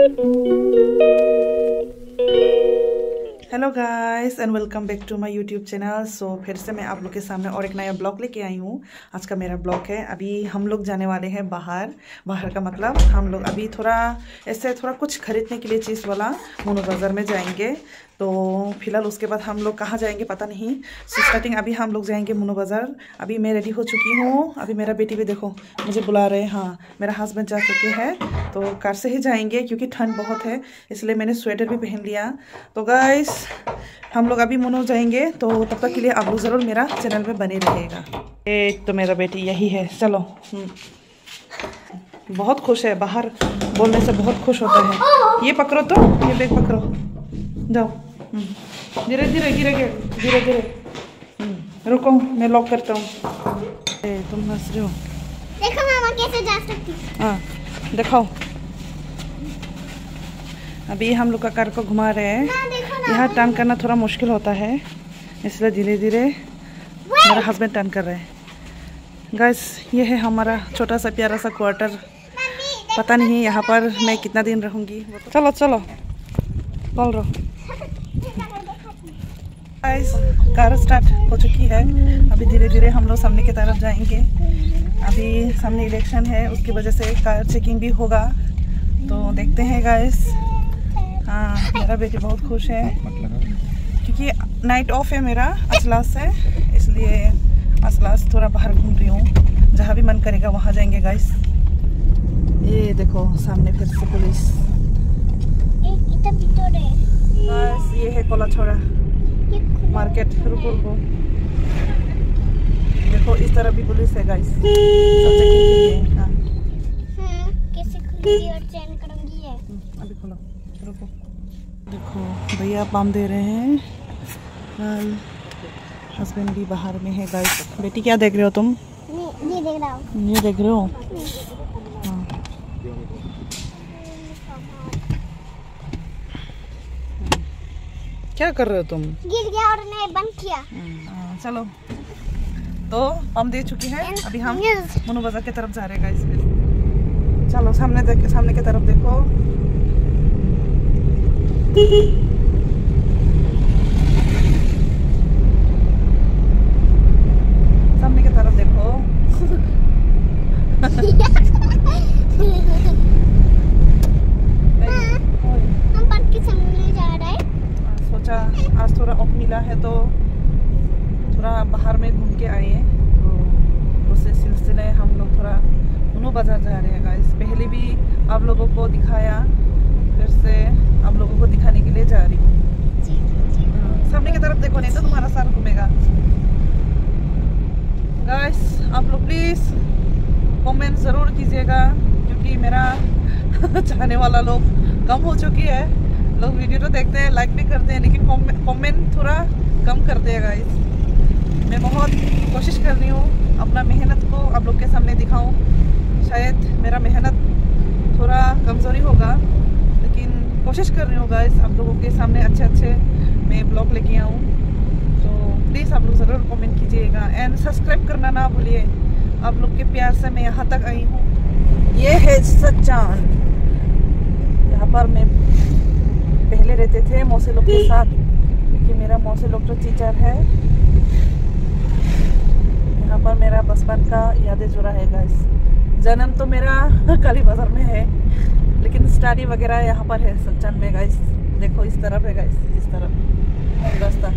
Hello guys and welcome back to my YouTube channel. So फिर से मैं आप लोग के सामने और एक नया ब्लॉग लेके आई हूँ। आज का मेरा ब्लॉग है, अभी हम लोग जाने वाले हैं बाहर। बाहर का मतलब हम लोग अभी थोड़ा कुछ खरीदने के लिए चीज़ वाला मोनू बाज़ार में जाएंगे। तो फिलहाल उसके बाद हम लोग कहाँ जाएंगे पता नहीं। सो स्टार्टिंग अभी हम लोग जाएंगे मोनू बाज़ार। अभी मैं रेडी हो चुकी हूँ। अभी मेरा बेटी भी देखो मुझे बुला रहे हैं। हाँ, मेरा हस्बैंड जा चुके हैं, तो कार से ही जाएंगे क्योंकि ठंड बहुत है, इसलिए मैंने स्वेटर भी पहन लिया। तो गाइस हम लोग अभी मोनू जाएंगे, तो तब तक के लिए आप लोग ज़रूर मेरा चैनल पे बने रहिएगा। एक तो मेरा बेटी यही है। चलो, बहुत खुश है, बाहर बोलने से बहुत खुश होता है। ये पकड़ो, तो ये बैग पकड़ो, जाओ। धीरे धीरे गिरेगे, धीरे धीरे। रुको, मैं लॉक करता हूँ। तुम हंस रहे हो, देखो मामा कैसे जा सकती। हाँ दिखाओ। अभी हम लोग का कार को घुमा रहे हैं। यहाँ टर्न करना थोड़ा मुश्किल होता है, इसलिए धीरे धीरे मेरा हस्बैंड टर्न कर रहे हैं। गाइस ये है हमारा छोटा सा प्यारा सा क्वार्टर। पता नहीं यहाँ पर मैं कितना दिन रहूँगी। चलो चलो बोल रहा हूँ। गाइस कार स्टार्ट हो चुकी है। अभी धीरे धीरे हम लोग सामने की तरफ जाएंगे। अभी सामने इलेक्शन है, उसकी वजह से कार चेकिंग भी होगा, तो देखते हैं गाइस। हाँ, मेरा बेटी बहुत खुश है क्योंकि नाइट ऑफ है मेरा अजलास से, इसलिए अजलास थोड़ा बाहर घूम रही हूँ। जहाँ भी मन करेगा वहाँ जाएंगे गाइस। ये देखो सामने फिर से पुलिस। बस ये है कोला छोड़ा मार्केट। रुको रुको, देखो इस तरह भी पुलिस है गाइस। हाँ कैसे खुलेगी और चेन करूंगी ये। अभी खोलो, रुको। देखो भैया पाम दे रहे हैं। हस्बैंड भी बाहर में है गाइस। बेटी क्या देख रहे हो तुम? ये देख रहा हूँ। ये देख रहे हो? हाँ। क्या कर रहे हो तुम? गिर गया और ने बंद किया। चलो, तो हम दे चुकी हैं। अभी हम मोनू बाज़ार की तरफ जा रहे हैं गाइस। चलो सामने की तरफ देखो। सामने की तरफ देखो। हम पार्क के सामने जा रहे हैं। सोचा आज थोड़ा ऑफ मिला है तो थोड़ा बाहर में घूम के आए, तो उसी सिलसिले हम लोग थोड़ा मोनू बाज़ार जा रहे हैं गाइस। पहले भी आप लोगों को दिखाया, फिर से आप लोगों को दिखाने के लिए जा रही हूँ। सामने की तरफ देखो, नहीं तो तुम्हारा सार घूमेगा। गाइस आप लोग प्लीज़ कमेंट ज़रूर कीजिएगा, क्योंकि मेरा चाहने वाला लोग कम हो चुकी है। लोग वीडियो तो देखते हैं, लाइक भी करते हैं, लेकिन कमेंट थोड़ा कम करते हैं गाइस। मैं बहुत कोशिश कर रही हूँ अपना मेहनत को आप लोग के सामने दिखाऊं। शायद मेरा मेहनत थोड़ा कमज़ोरी होगा, लेकिन कोशिश कर रही हूँ गाइस आप लोगों के सामने अच्छे मैं ब्लॉग लेके आऊँ। तो प्लीज़ आप लोग ज़रूर कमेंट कीजिएगा एंड सब्सक्राइब करना ना भूलिए। आप लोग के प्यार से मैं यहाँ तक आई हूँ। ये है सच्चान। यहाँ पर मैं पहले रहते थे मौसी लोग के साथ, क्योंकि मेरा मौसी लोग तो टीचर है। यहाँ पर मेरा बचपन का यादें जुड़ा है गाइस। जन्म तो मेरा काली बाजार में है, लेकिन स्टडी वगैरह यहाँ पर है सच्चन में गाइस। देखो इस तरफ है गाइस, इस तरफ रास्ता।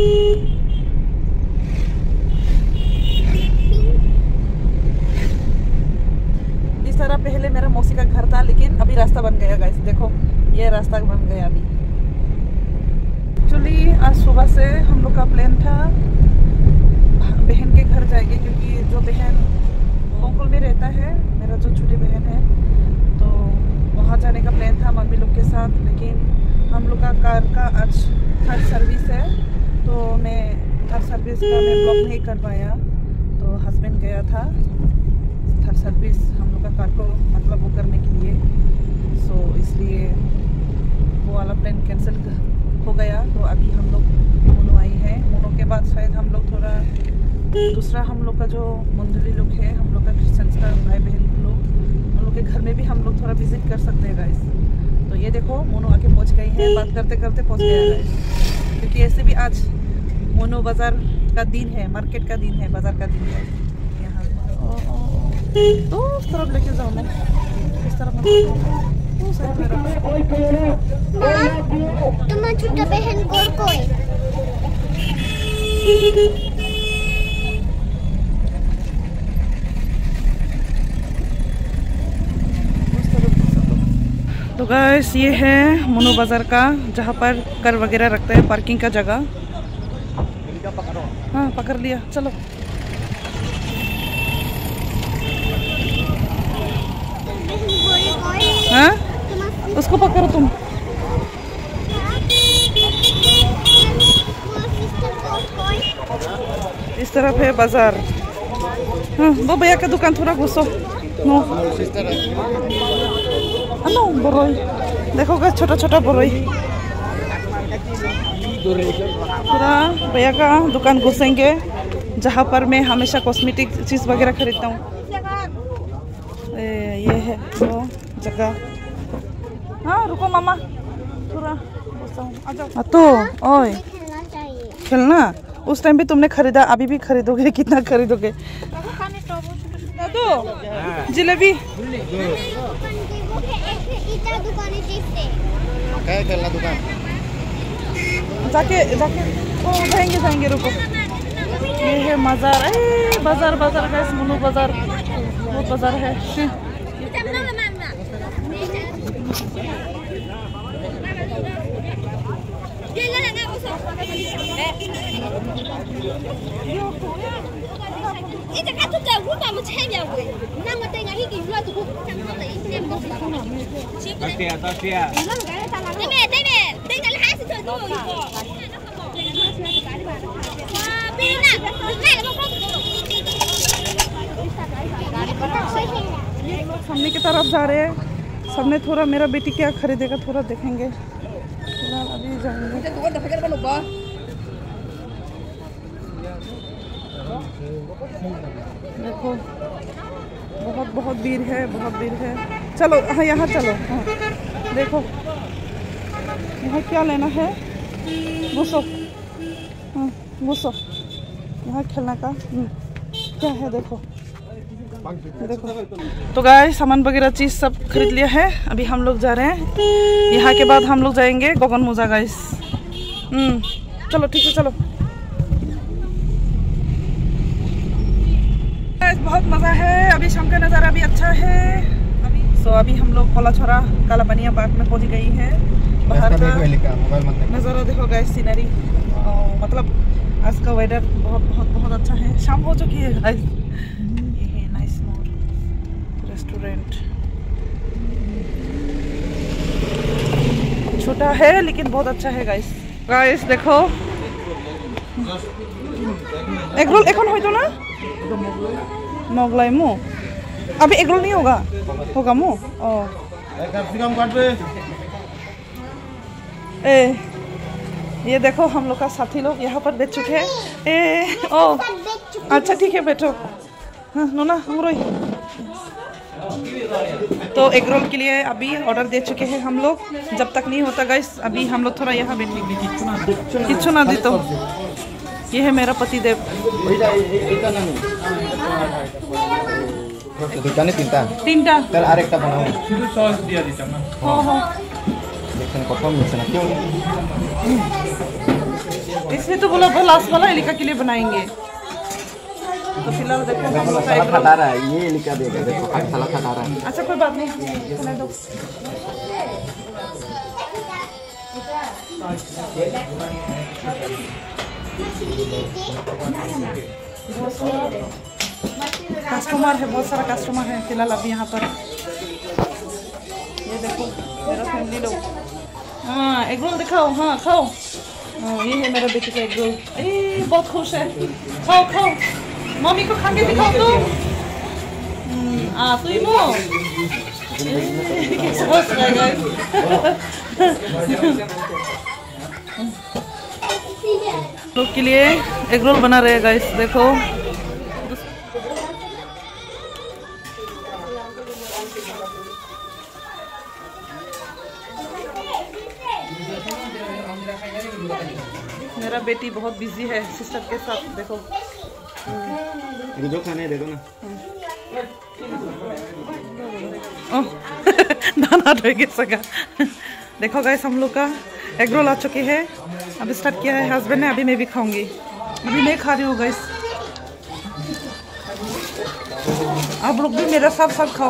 इस तरह पहले मेरा मौसी का घर था, लेकिन अभी रास्ता बन गया गाइस। देखो ये रास्ता बन गया अभी। एक्चुअली आज सुबह से हम लोग का प्लान था बहन के घर जाएंगे, क्योंकि जो बहन गोकुल में रहता है, मेरा जो छोटी बहन है, तो वहाँ जाने का प्लान था मम्मी लोग के साथ। लेकिन हम लोग का कार का आज थर्ड सर्विस है, तो मैं थर्ड सर्विस का मैं ब्लॉग नहीं कर पाया। तो हस्बैंड गया था थर्ड सर्विस हम लोग का कार को मतलब वो करने के लिए, सो इसलिए वो वाला प्लान कैंसिल हो गया। तो अभी हम लोग मोनू आई है। मोनू के बाद शायद हम लोग थोड़ा दूसरा हम लोग का जो मंडली लोग है, हम लोग का क्रिश्चियंस का भाई बहन लोग, उन लोग के घर में भी हम लोग थोड़ा विजिट कर सकते हैं गाइस। तो ये देखो मोनू आके पहुंच गई है, बात करते करते पहुंच गया है, क्योंकि ऐसे भी आज मोनू बाजार का दिन है, मार्केट का दिन है, बाजार का दिन है। यहाँ तो उस तरफ लेके जाओ मैं, इस तरफ तुम्हारा छोटा बहन और कोई तो गाइस ये है मोनू बाजार का, जहाँ पर कार वगैरह रखते हैं, पार्किंग का जगह। हाँ पकड़ लिया, चलो। हाँ उसको पकड़ो तुम। इस तरफ है बाजार। हाँ वो भैया का दुकान थोड़ा घुसो। नो नो बोरोई देखो गा, छोटा छोटा बोरोई। पूरा भैया का दुकान घुसेंगे, जहाँ पर मैं हमेशा कॉस्मेटिक चीज़ वगैरह खरीदता हूँ। ये है वो जगह। हाँ रुको मामा, पूरा आ जाओ। तो ओए खेलना उस टाइम भी तुमने खरीदा, अभी भी खरीदोगे? कितना खरीदोगे? तो जलेबी खेलना दुकान जाके जाके जाएंगे जाएंगे, रुको। ये है बाजार, बाजार बाजार गाइस, मोनू बाजार, वो बाजार है। सामने की तरफ जा रहे हैं, सबने थोड़ा मेरा बेटी क्या खरीदेगा थोड़ा देखेंगे। अभी जाएंगे। देखो बहुत बहुत भीड़ है, बहुत भीड़ है। चलो हाँ यहाँ चलो। हाँ देखो यहाँ क्या लेना है, घुसो। हाँ घुसो, यहाँ खेलना का क्या है देखो। देखो तो गाइस सामान वगैरह चीज सब खरीद लिया है। अभी हम लोग जा रहे हैं, यहाँ के बाद हम लोग जाएंगे गगन मोजा गाइस। चलो ठीक है चलो। बहुत मजा है, अभी शाम का नज़ारा भी अच्छा है। अभी हम लोग कोला छोरा काला बनिया पार्क में पहुंच गई है। बाहर का नज़ारा देखो गाइस, सीनरी, मतलब आज का वेदर बहुत बहुत बहुत अच्छा है। शाम हो चुकी है गाइस। ये है नाइस मोर रेस्टोरेंट, छोटा है लेकिन बहुत अच्छा है गाइस। गाइस देखो एग रोल এখন হয়তো না मोगलाई मु अभी एग रोल नहीं होगा, होगा मु। ये देखो हम लोग का साथी लोग यहाँ पर बैठ चुके हैं। अच्छा ठीक है बैठो। हाँ नोना मुरोई। तो एग रोल के लिए अभी ऑर्डर दे चुके हैं हम लोग। जब तक नहीं होता गाइस अभी हम लोग थोड़ा यहाँ बैठेंगे। किच्छु ना दी तो ये है मेरा पति देव। तीनटा इसलिए तो बोला लास्ट वाला एलिका के लिए बनाएंगे। तो फिलहाल देखो हम लोग का खटा रहा है, ये एलिका देगा देखो खटा रहा है। अच्छा कोई बात नहीं, दो। कस्टमर है, बहुत सारा कस्टमर है फिलहाल अभी यहाँ पर। ये देखो मेरा फैमिली लोग। हाँ एग रोल दिखाओ, हाँ खाओ। ये है मेरा बेटी का एग रोल, बहुत खुश है। खाओ खाओ, मम्मी को खा के दिखाओ तो। तो ये लोग के लिए एग रोल बना रहे गाइस देखो। मेरा बेटी बहुत बिजी है सिस्टर के साथ। देखो जो खाने दे दो ना। दाना ढोएगी सगा। देखो गाइस हम लोग का एग रोल आ चुकी है। अब स्टार्ट किया है हस्बैंड ने, अभी मैं भी खाऊंगी। अभी मैं खा रही हूँ गाइस, आप लोग भी मेरा साथ साथ खाओ।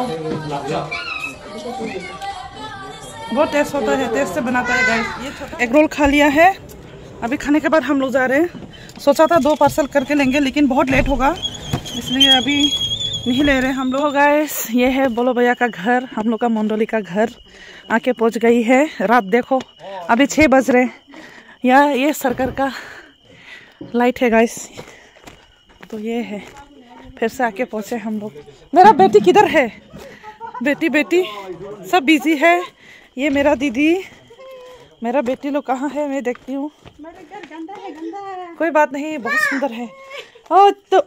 बहुत टेस्ट होता है, टेस्ट से बनाता है गाइस। एग रोल खा लिया है, अभी खाने के बाद हम लोग जा रहे हैं। सोचा था 2 पार्सल करके लेंगे लेकिन बहुत लेट होगा, इसलिए अभी नहीं ले रहे हम लोग। गाइस ये है बोलो भैया का घर, हम लोग का मंडोली का घर आके पहुंच गई है। रात देखो अभी 6 बज रहे। या ये सरकार का लाइट है गाइस, तो ये है। फिर से आके पहुंचे हम लोग। मेरा बेटी किधर है? बेटी सब बिजी है। ये मेरा दीदी, मेरा बेटी लोग कहाँ है मैं देखती हूँ। कोई बात नहीं, बहुत सुंदर है। तो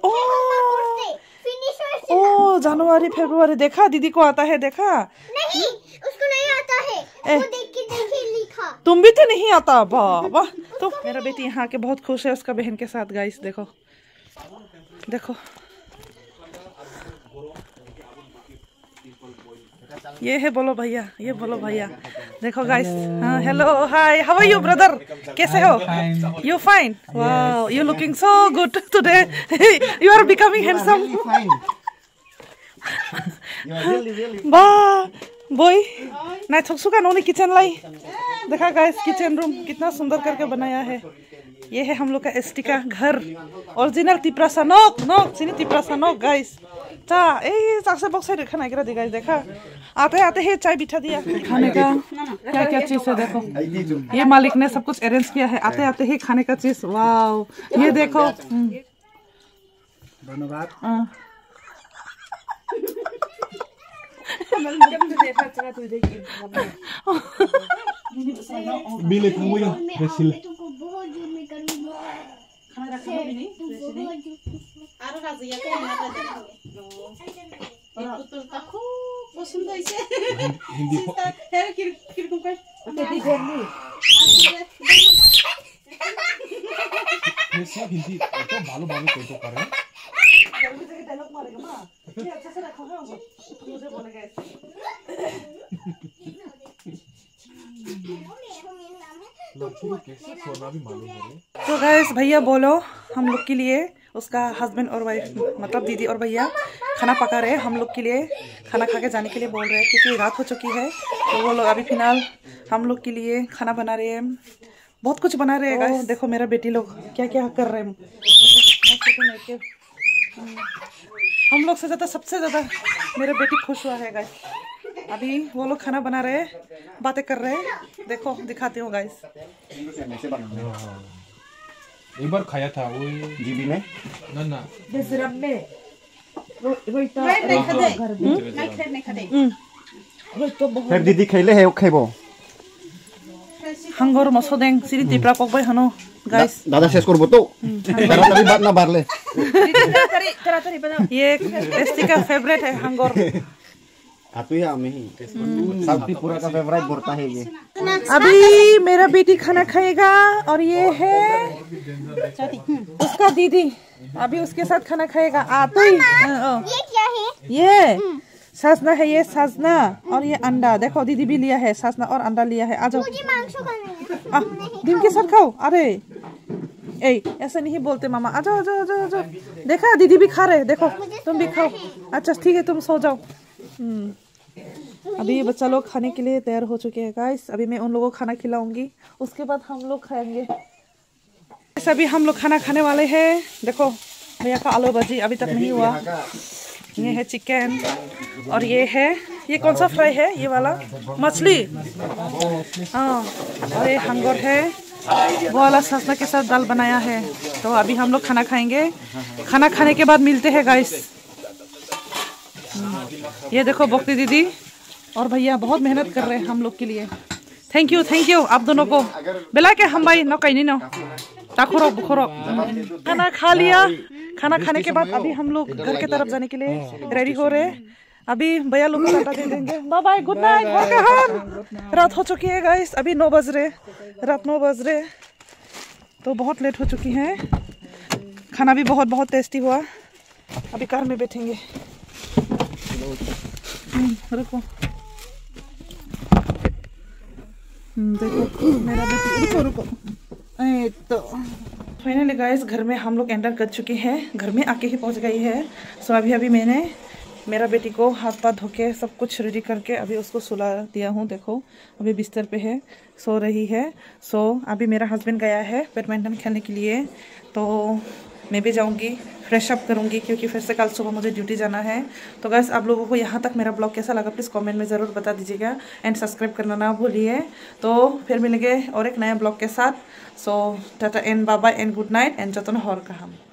ओ जनवरी फरवरी देखा, दीदी को आता है देखा? नहीं, उसको नहीं आता है। वो देख के लिखा। तुम भी तो नहीं आता बाबा। तो मेरा बेटी यहाँ के बहुत खुश है उसका बहन के साथ। गाइस देखो देखो, ये है बोलो भैया, ये बोलो भैया। देखो गाइस, हाँ hello hi, how are you brother? कैसे हो? You fine? Wow, you looking so good today. You are becoming handsome. वाह बोय ना थकसुका नोनी किचन लाई। देखा गाइस किचन रूम कितना सुंदर करके बनाया है। ये है हम लोग का एसटी का घर, ओरिजिनल तिप्रासा नोक नोक सिनी तिप्रासा नोक गाइस। चा ए चासे बक्स है खाना गिरा दी गाइस। देखा आते आते ही चाय बिठा दिया। खाने का क्या क्या चीज है देखो, ये मालिक ने सब कुछ अरेंज किया है। आते आते ही खाने का चीज। वाओ ये देखो, धन्यवाद। Bilik mo yun, Brazil. Hindi po. Brazil hindi ito balo-balo kwento pa rin. तो गाइस भैया बोलो हम लोग के लिए, उसका हस्बैंड और वाइफ मतलब दीदी और भैया खाना पका रहे हैं हम लोग के लिए। खाना खा के जाने के लिए बोल रहे हैं क्योंकि रात हो चुकी है। तो वो लोग अभी फिलहाल हम लोग के लिए खाना बना रहे हैं, बहुत कुछ बना रहे हैं गाइस। देखो मेरा बेटी लोग क्या क्या कर रहे हैं। हम लोग से ज़्यादा सबसे ज़्यादा मेरा बेटी खुश हुआ है गाइस। अभी वो लोग खाना बना रहे हैं, बातें कर रहे हैं। देखो दिखाती हूँ गाइस। एक बार खाया था वो जीबी में ना फिर दीदी खेले है खेबो हांगर मसोदें सिरी तिप्रा पकबाय हनो गाइस। दादा शेष करबो तो तारातारी बात ना बारले। ये टेस्टी का फेवरेट है हांगर। आतु ही हमें ही साउथ पूरा का फेवरेट बोलता है ये। अभी मेरा बेटी खाना खाएगा और ये है उसका दीदी, अभी उसके साथ खाना खाएगा। आतु ही ये क्या है? ये साजना है, ये साजना और ये अंडा। देखो दीदी भी लिया है साजना और अंडा लिया है। आ जाओ मुझे मांस खाना है। दिन के साथ खाओ। अरे ए ऐसा नहीं बोलते मामा। आ जाओ आ जाओ आ जाओ। देखा दीदी भी खा रहे, देखो तुम भी खाओ। अच्छा ठीक है तुम सो जाओ। अभी बच्चा लोग खाने के लिए तैयार हो चुके हैं गाइस। अभी मैं उन लोगों को खाना खिलाऊंगी, उसके बाद हम लोग खाएंगे। अभी हम लोग खाना खाने वाले हैं। देखो भैया का आलू भाजी अभी तक नहीं हुआ। ये है चिकन और ये है, ये कौन सा फ्राई है? ये वाला मछली। हाँ और ये हंगर है, वो वाला ससना के साथ दाल बनाया है। तो अभी हम लोग खाना खाएंगे, खाना खाने के बाद मिलते हैं गाइस। ये देखो भक्ति दीदी और भैया बहुत मेहनत कर रहे हैं हम लोग के लिए। थैंक यू आप दोनों को। बेला के हम भाई नो कहीं नो ताखुरो बुखुरो। खाना खा लिया, खाना खाने के बाद अभी हम लोग घर के तरफ जाने के लिए रेडी हो रहे हैं। अभी भैया लोग को टाटा दे देंगे। Bye bye, good night. रात हो चुकी है गाइस, अभी 9 बज रहे, रात 9 बज रहे। तो बहुत लेट हो चुकी है। खाना भी बहुत बहुत टेस्टी हुआ। अभी कार में बैठेंगे। रुको देखो मेरा बेटी, रुको रुको। तो फाइनली गाइस घर में हम लोग एंटर कर चुके हैं। घर में आके ही पहुंच गई है। सो अभी मैंने मेरा बेटी को हाथ पाथ धो के सब कुछ रेडी करके अभी उसको सुला दिया हूँ। देखो अभी बिस्तर पे है, सो रही है। सो अभी मेरा हस्बैंड गया है बैडमिंटन खेलने के लिए, तो मैं भी जाऊंगी, फ्रेश अप करूंगी क्योंकि फिर से कल सुबह मुझे ड्यूटी जाना है। तो गाइस आप लोगों को यहाँ तक मेरा ब्लॉग कैसा लगा प्लीज़ कमेंट में ज़रूर बता दीजिएगा एंड सब्सक्राइब करना ना भूलिए। तो फिर मिलेंगे और एक नया ब्लॉग के साथ। So tata and bye bye and good night and जतन हर कहाम।